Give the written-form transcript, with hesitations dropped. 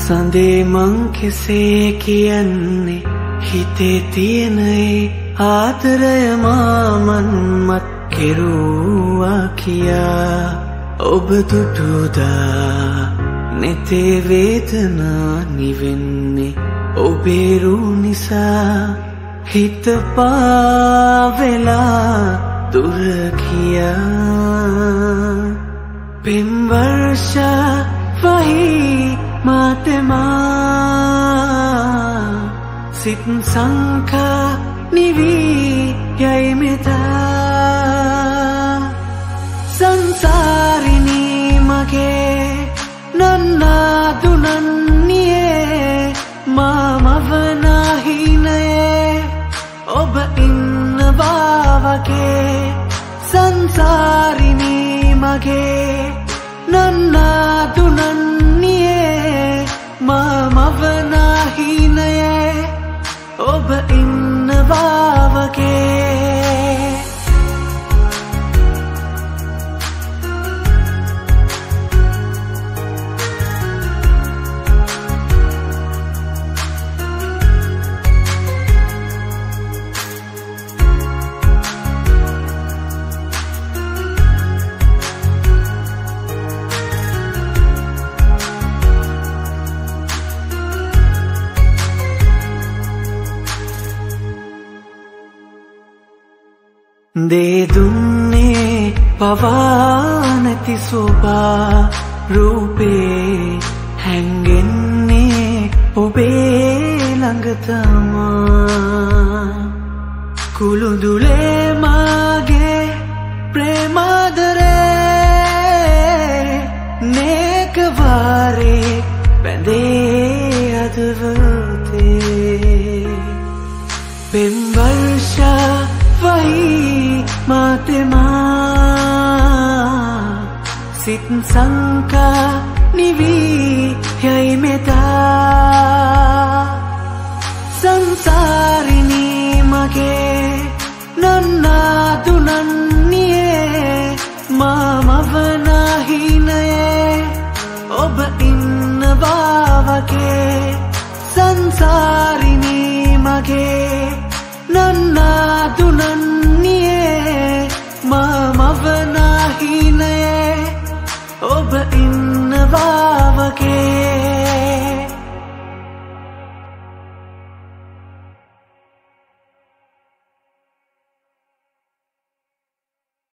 සඳේ මං කෙසේ කියන්නේ හිතේ තියෙන ඒ ආදරය මාමන්මත් කෙරුවා කියා ඔබ දුටුදා නෙතේ වේදනා නිවෙන්නේ ඔබේ රුව නිසා හිත පාවෙලා දුර ගියා පෙම් වර්ෂ වහි මාතෙමා සිත් සංකා නිවී යයි මෙදා සංසාරිනී මගේ නන්නා දුනන්නියේ මාමවනාහිනයේ ඔබ ඉන්නවා වගේ සංසාරිනී මගේ නන්නා දුනන්නියේ මාමවනාහිනයේ ඔබ ඉන්නවා වගේ දේ දුන්නේ පවා නැති සෝබා රූපේ හැංගෙන්නේ ඔබේ ළඟ තමා කුළුදුලේ මාගේ ප්‍රේමාදරේ නේක වාරේ බැඳේ අදවතේ පෙම් වර්ෂ වහි මාතෙමා සිත් සංකා නිවී යයි මෙදා සංසාරිනී මගේ නන්නා දුනන්නියේ මාමවනාහිනයේ ඔබ ඉන්නවා වගේ සංසාරිනී මගේ නන්නා දුනන්නියේ මාමවනාහිනයේ ඔබ ඉන්නවා වගේ